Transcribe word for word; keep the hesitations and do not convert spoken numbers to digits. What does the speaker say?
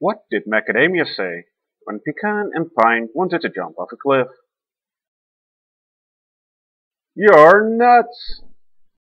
What did Macadamia say when Pecan and Pine wanted to jump off a cliff? You're nuts!